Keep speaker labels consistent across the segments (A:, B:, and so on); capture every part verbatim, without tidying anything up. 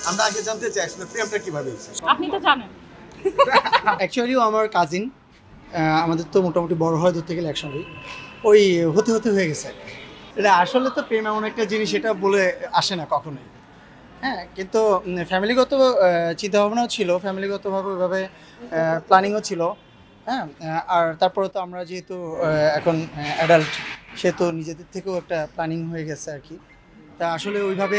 A: আমরা আগে জানতে চাই আসলে প্রেমটা কিভাবে হয়েছে।
B: আপনি তো জানেন।
C: অ্যাকচুয়ালি আমার কাজিন, আমাদের তো মোটামুটি বড় হয় ধরতে গেলে একসঙ্গে, ওই হতে হতে হয়ে গেছে। এটা আসলে তো প্রেম এমন একটা জিনিস, এটা বলে আসে না কখনোই। হ্যাঁ, কিন্তু ফ্যামিলিগত চিন্তাভাবনাও ছিল, ফ্যামিলিগতভাবে ওইভাবে প্ল্যানিংও ছিল। হ্যাঁ, আর তারপরে তো আমরা যেহেতু এখন অ্যাডাল্ট, সেহেতু নিজেদের থেকেও একটা প্ল্যানিং হয়ে গেছে আর কি। তা আসলে ওইভাবে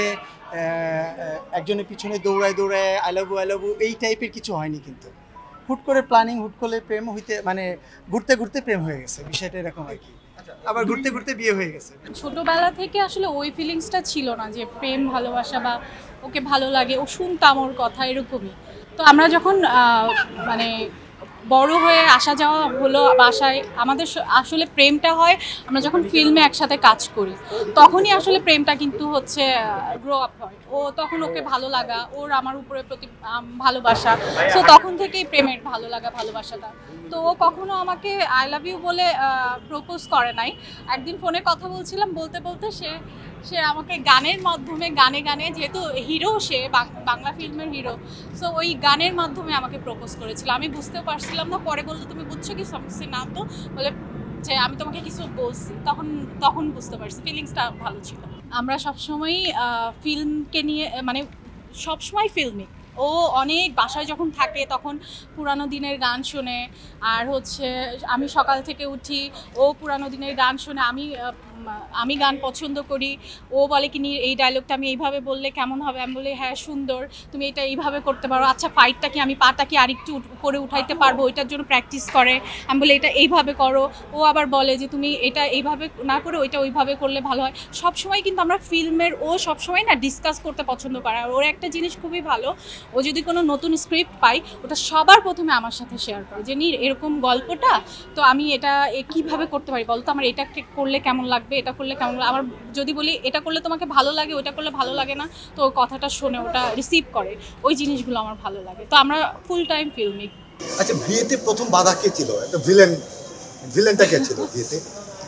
C: একজনের পিছনে দৌড়ায় দৌড়ায় I love you I love you এই টাইপের কিছু হয়নি, কিন্তু হুট করে প্ল্যানিং, হুট করে প্রেম হইতে, মানে ঘুরতে ঘুরতে প্রেম হয়ে গেছে, বিষয়টা এরকম আর কি। আবার ঘুরতে ঘুরতে বিয়ে হয়ে গেছে।
B: ছোটবেলা থেকে আসলে ওই ফিলিংসটা ছিল না যে প্রেম ভালোবাসা বা ওকে ভালো লাগে, ও শুনতাম ওর কথা এরকমই। তো আমরা যখন মানে বড় হয়ে আসা যাওয়া হলো বাসায়, আমাদের আসলে প্রেমটা হয় আমরা যখন ফিল্মে একসাথে কাজ করি, তখনই আসলে প্রেমটা কিন্তু হচ্ছে গ্রো আপ হয়। ও তখন ওকে ভালো লাগা, ওর আমার উপরে প্রতি ভালোবাসা, সো তখন থেকেই প্রেমের ভালো লাগা ভালোবাসাটা। তো ও কখনো আমাকে আই লাভ ইউ বলে প্রপোজ করে নাই। একদিন ফোনে কথা বলছিলাম, বলতে বলতে সে সে আমাকে গানের মাধ্যমে, গানে গানে, যেহেতু হিরো সে বাংলা ফিল্মের হিরো, সো ওই গানের মাধ্যমে আমাকে প্রপোজ করেছিল। আমি বুঝতেও পারছিলাম না, পরে বলতো তুমি বুঝছো কি সমস্যা না, তো বলে যে আমি তোমাকে কিছু বলছি, তখন তখন বুঝতে পারছি, ফিলিংসটা ভালো ছিল। আমরা সবসময়ই ফিল্মকে নিয়ে, মানে সবসময় ফিল্মিক। ও অনেক বাসায় যখন থাকে তখন পুরানো দিনের গান শোনে, আর হচ্ছে আমি সকাল থেকে উঠি, ও পুরানো দিনের গান শোনে, আমি আমি গান পছন্দ করি। ও বলে কি এই ডায়লগটা আমি এইভাবে বললে কেমন হবে, আমি বলি হ্যাঁ সুন্দর, তুমি এটা এইভাবে করতে পারো, আচ্ছা ফাইটটা কি আমি পাটা কি আরেকটু করে উঠাইতে পারবো, ওইটার জন্য প্র্যাকটিস করে। আমি বলি এটা এইভাবে করো, ও আবার বলে যে তুমি এটা এইভাবে না করে ওইটা ওইভাবে করলে ভালো হয়। সবসময় কিন্তু আমরা ফিল্মের, ও সবসময় না ডিসকাস করতে পছন্দ করে। আর ওর একটা জিনিস খুবই ভালো, ও যদি কোনো নতুন স্ক্রিপ্ট পাই ওটা সবার প্রথমে আমার সাথে শেয়ার করে যে নি এরকম গল্পটা, তো আমি এটা কিভাবে করতে পারি বলতো, আমার এটা করলে কেমন লাগবে, এটা করলে কেমন লাগবে। আমার যদি বলি এটা করলে তোমাকে ভালো লাগে, ওটা করলে ভালো লাগে না, তো কথাটা শুনে ওটা রিসিভ করে, ওই জিনিসগুলো আমার ভালো লাগে। তো আমরা ফুল টাইম ফিল্মিক।
A: আচ্ছা, বিয়েতে প্রথম বাধা কে ছিল? একটা ভিলেন, ভিলেনটা কে ছিল বিয়েতে?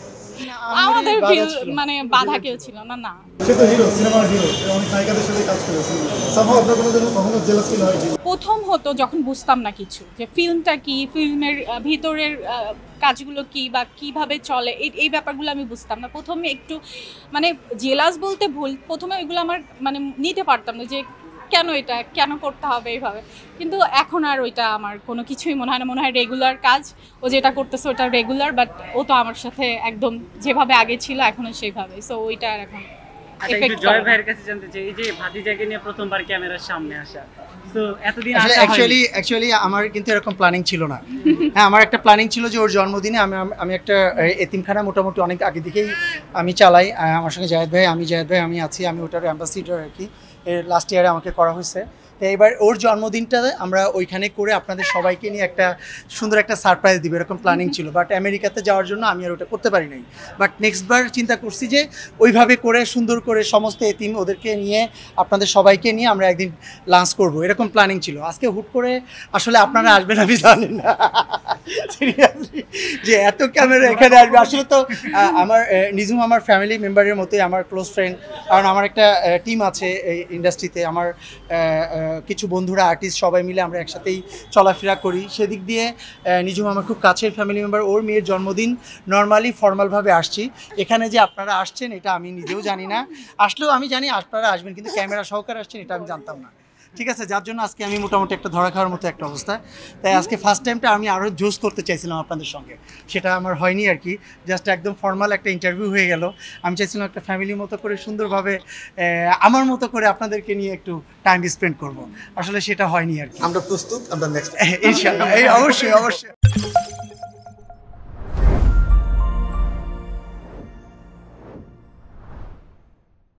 B: আমাদের মানে বাধা কেউ ছিল না। না,
D: সে তো হিরো, সিনেমার হিরো, অনেক নায়িকাদের সাথে কাজ করেছে। সামহাও আপনার কোনো জন্য কখনো জেলাস ফিল হয়?
B: প্রথম হতো যখন বুঝতাম না কিছু, যে ফিল্মটা কি, ফিল্মের ভিতরের কাজগুলো কি বা কিভাবে চলে, এই এই ব্যাপারগুলো আমি বুঝতাম না। প্রথমে একটু মানে জেলাস বলতে ভুল, প্রথমে ওইগুলো আমার মানে নিতে পারতাম না, যে কেন এটা কেন করতে হবে এইভাবে। কিন্তু এখন আর ওইটা আমার কোনো কিছুই মনে হয় না, মনে হয় রেগুলার কাজ, ও যেটা করতেছে ওটা রেগুলার, বাট ও তো আমার সাথে একদম যেভাবে আগে ছিল এখনো সেইভাবে, সো ওইটা আর এখন।
E: জয় ভাইয়ের কাছে জানতে চাই, এই যে ভাতিজাকে নিয়ে প্রথমবার ক্যামেরার সামনে আসা, তো এতদিন আসা
C: অ্যাকচুয়ালি অ্যাকচুয়ালি আমার কিন্তু এরকম প্ল্যানিং ছিল না। হ্যাঁ, আমার একটা প্ল্যানিং ছিল যে ওর জন্মদিনে আমি আমি একটা এতিমখানা মোটামুটি অনেক আগে থেকেই আমি চালাই। আমার সঙ্গে জায়েদ ভাই, আমি জায়েদ ভাই আমি আছি, আমি ওটার অ্যাম্বাসিডর আর কি। লাস্ট ইয়ারে আমাকে করা হয়েছে। তো এবার ওর জন্মদিনটা আমরা ওইখানে করে আপনাদের সবাইকে নিয়ে একটা সুন্দর একটা সারপ্রাইজ দিব, এরকম প্ল্যানিং ছিল। বাট আমেরিকাতে যাওয়ার জন্য আমি আর ওটা করতে পারি নাই। বাট নেক্সটবার চিন্তা করছি যে ওইভাবে করে সুন্দর করে সমস্ত এতিম ওদেরকে নিয়ে, আপনাদের সবাইকে নিয়ে আমরা একদিন লাঞ্চ করব, এরকম প্ল্যানিং ছিল। আজকে হুট করে আসলে আপনারা আসবেন আমি জানি না সিরিয়াসলি যে এত ক্যামেরা এখানে আসবে। আসলে তো আমার নিজুম আমার ফ্যামিলি মেম্বারের মতোই, আমার ক্লোজ ফ্রেন্ড, কারণ আমার একটা টিম আছে এই ইন্ডাস্ট্রিতে, আমার কিছু বন্ধুরা আর্টিস্ট সবাই মিলে আমরা একসাথেই চলাফেরা করি। সেদিক দিয়ে নিজুম আমার খুব কাছের ফ্যামিলি মেম্বার। ওর মেয়ের জন্মদিন নর্মালি ফর্মালভাবে আসছি, এখানে যে আপনারা আসছেন এটা আমি নিজেও জানি না। আসলেও আমি জানি আপনারা আসবেন, কিন্তু ক্যামেরা সহকারে আসছেন এটা আমি জানতাম না। ঠিক আছে, যার জন্য আজকে আমি মোটামুটি একটা ধরা খাওয়ার মতো একটা অবস্থা। তাই আজকে ফার্স্ট টাইমটা আমি আরও জোস করতে চাইছিলাম আপনাদের সঙ্গে, সেটা আমার হয়নি আর কি। জাস্ট একদম ফর্মাল একটা ইন্টারভিউ হয়ে গেল। আমি চাইছিলাম একটা ফ্যামিলির মতো করে সুন্দরভাবে আমার মতো করে আপনাদেরকে নিয়ে একটু টাইম স্পেন্ড করব, আসলে সেটা হয়নি আর কি।
A: আমরা প্রস্তুত, আমরা নেক্সট
C: ইনশাআল্লাহ, এই অবশ্যই অবশ্যই।